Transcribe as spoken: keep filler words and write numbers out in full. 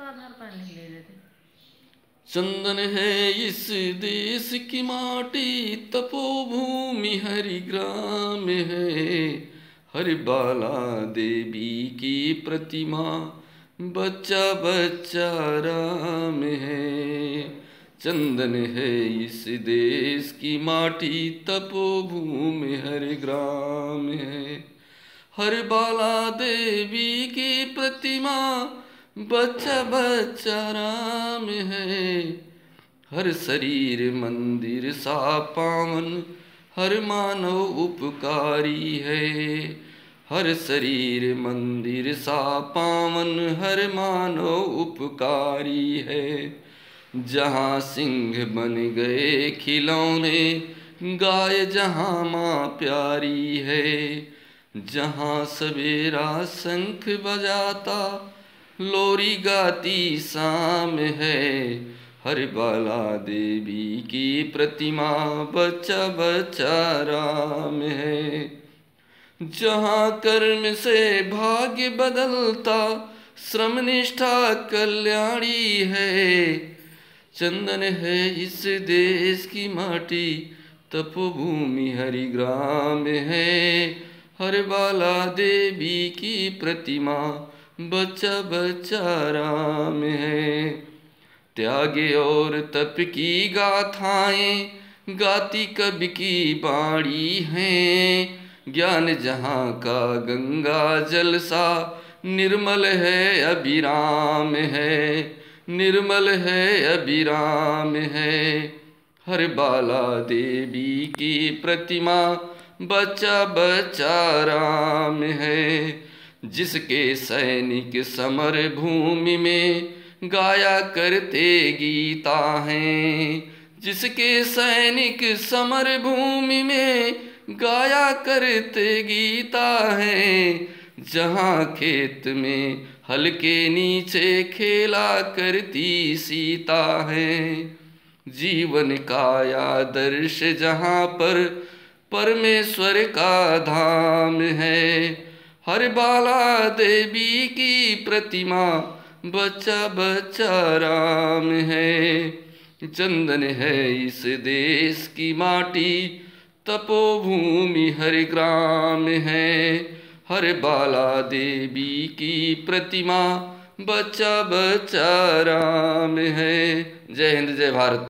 आधार पर लिख ले देते। चंदन है इस देश की माटी, तपोभूमि हरिग्राम है। हर बाला देवी की प्रतिमा, बच्चा बच्चा राम है। चंदन है इस देश की माटी, तपोभूमि हरिग्राम है। हर बाला देवी की प्रतिमा, बच्चा बच्चा राम है। हर शरीर मंदिर सा पावन, हर मानव उपकारी है। हर शरीर मंदिर सा पावन, हर मानव उपकारी है। जहाँ सिंह बन गए खिलौने, गाय जहाँ माँ प्यारी है। जहाँ सवेरा शंख बजाता, लोरी गाती शाम है। हर बाला देवी की प्रतिमा, बच्चा बच्चा राम है। जहाँ कर्म से भाग्य बदलता, श्रम निष्ठा कल्याणी है। चंदन है इस देश की माटी, तपोभूमि हरिग्राम है। हर बाला देवी की प्रतिमा, बच्चा बच्चा राम है। त्यागे और तप की गाथाएं, गाती कवि की बाणी हैं। ज्ञान जहाँ का गंगा जल सा, निर्मल है अभिराम है। निर्मल है अभिराम है। हर बाला देवी की प्रतिमा, बच्चा बच्चा राम है। जिसके सैनिक समर भूमि में, गाया करते गीता हैं। जिसके सैनिक समर भूमि में, गाया करते गीता हैं। जहाँ खेत में हल के नीचे खेला करती सीता है। जीवन का आदर्श जहाँ पर परमेश्वर का धाम है। हर बाला देवी की प्रतिमा, बच्चा बच्चा राम है। चंदन है इस देश की माटी, तपोभूमि हरिग्राम है। हर बाला देवी की प्रतिमा, बच्चा बच्चा राम है। जय हिंद जय भारत।